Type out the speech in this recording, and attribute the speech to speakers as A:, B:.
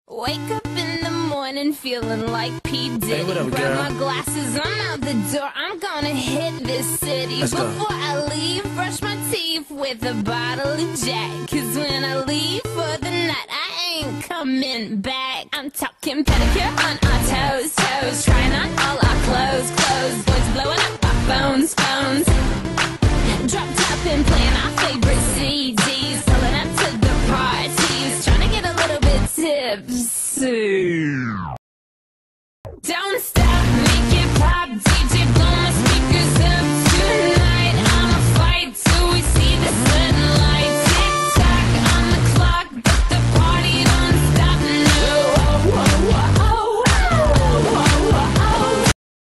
A: Wake up in the morning feeling like P. Diddy.
B: Hey, what up,
A: grab
B: girl?
A: my glasses, I'm out the door. I'm gonna hit this city.
B: Let's go.
A: Before I leave, brush my teeth with a bottle of Jack. Cause when I leave for the night, I ain't coming back. I'm talking pedicure on our toes, toes. Trying on all our clothes, clothes. Boys blowing up our phones, phones. Drop top and playing our favorite